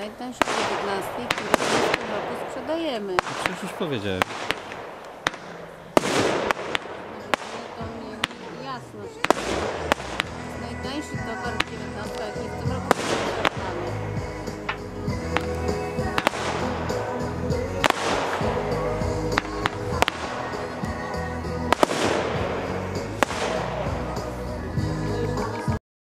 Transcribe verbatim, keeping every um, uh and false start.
Night na dziewiętnastej, który w tym roku sprzedajemy. Przecież już powiedziałem.